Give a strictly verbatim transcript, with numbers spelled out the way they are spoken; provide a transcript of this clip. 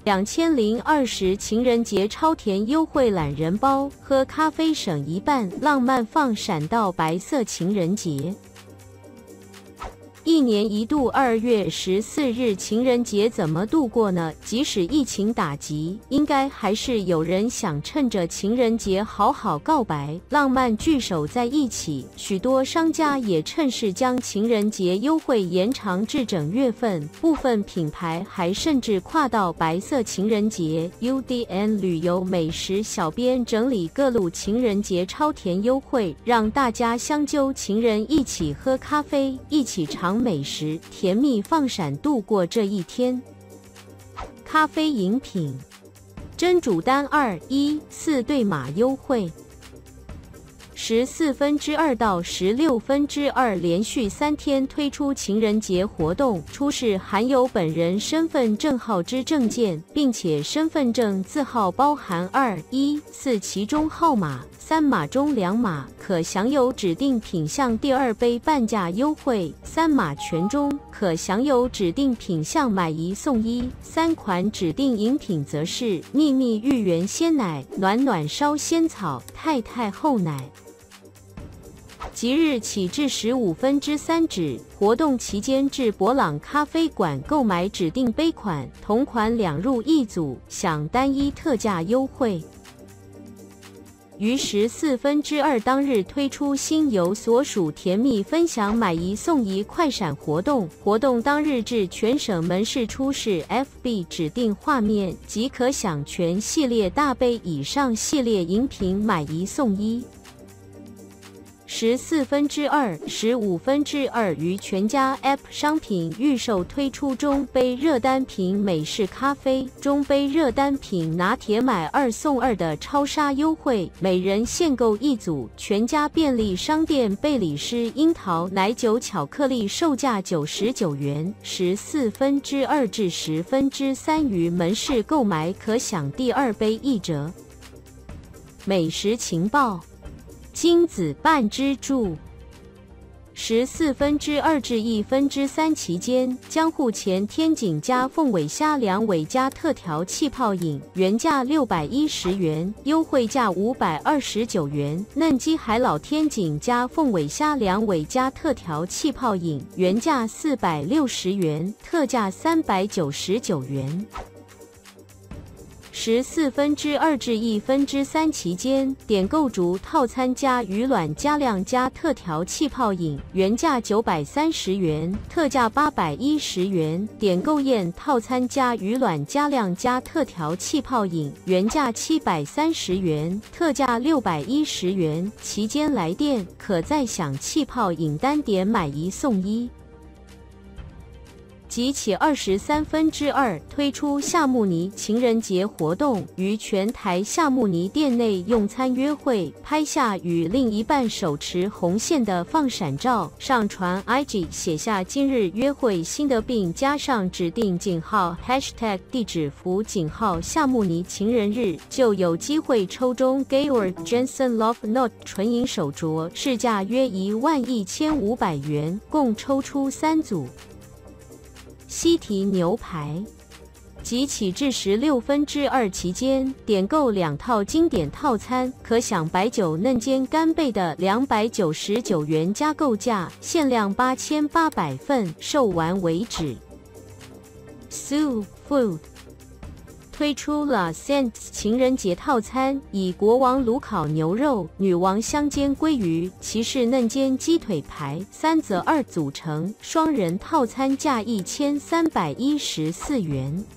两千零二十情人节超甜优惠懒人包，喝咖啡省一半，浪漫放闪到白色情人节。一年一度二月十四日情人节怎么度过呢？即使疫情打击，应该还是有人想趁着情人节好好告白，浪漫聚首在一起。许多商家也趁势将情人节优惠延长至整月份，部分品牌还甚至跨到白色情人节。U D N 旅游美食小编整理各路情人节超甜优惠，让大家相揪情人一起喝咖啡，一起尝美食，甜蜜放闪度过这一天。咖啡饮品真煮单二一四对码优惠，十四分之二到十六分之二连续三天推出情人节活动，出示含有本人身份证号之证件，并且身份证字号包含二一四其中号码三码中两码，可享有指定品项第二杯半价优惠；三码全中可享有指定品项买一送一。三款指定饮品则是秘密芋圆鲜奶、暖暖烧仙草、太太厚奶。即日起至十五分之三止，活动期间至伯朗咖啡馆购买指定杯款，同款两入一组，享单一特价优惠。于十四分之二当日推出新由所属甜蜜分享买一送一快闪活动，活动当日至全省门市出示 F B 指定画面，即可享全系列大杯以上系列饮品买一送一。十四分之二、十五分之二于全家 App 商品预售推出中杯热单品美式咖啡、中杯热单品拿铁买二送二的超杀优惠，每人限购一组。全家便利商店贝里斯樱桃奶酒巧克力售价九十九元，十四分之二至十分之三于门市购买可享第二杯一折。美食情报。金子半支柱，十四分之二至一分之三期间，江户前天井家凤尾虾两尾加特调气泡饮，原价六百一十元，优惠价五百二十九元；嫩鸡海老天井家凤尾虾两尾加特调气泡饮，原价四百六十元，特价三百九十九元。十四分之二至一分之三期间，点购竹套餐加鱼卵加量加特调气泡饮，原价九百三十元，特价八百一十元；点购宴套餐加鱼卵加量加特调气泡饮，原价七百三十元，特价六百一十元。期间来电可再享气泡饮单点买一送一。即起二十三分之二推出夏慕尼情人节活动，于全台夏慕尼店内用餐约会，拍下与另一半手持红线的放闪照，上传 I G 写下今日约会心得，并加上指定井号 hashtag 地址符井号夏慕尼情人日，就有机会抽中 Georg Jensen Love Note 纯银手镯，市价约一万一千五百元，共抽出三组。西提牛排，即起至十六分之二期间，点购两套经典套餐，可享白酒嫩煎干贝的两百九十九元加购价，限量八千八百份，售完为止。Sue Food推出了 Saint 情人节套餐，以国王炉烤牛肉、女王香煎鲑鱼、骑士嫩煎鸡腿排三择二组成双人套餐，价一千三百一十四元。